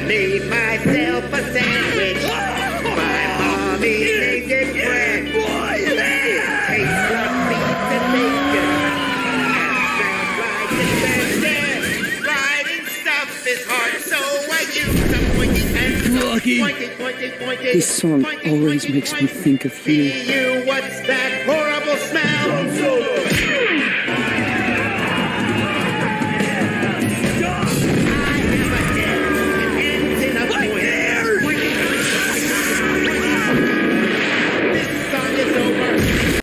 made myself a sandwich. My mommy made it bread. It tastes like meat and bacon. And sounds like it's dead. Writing stuff is hard, so I use the pointy and Lucky. pointy. This song always makes me think of you.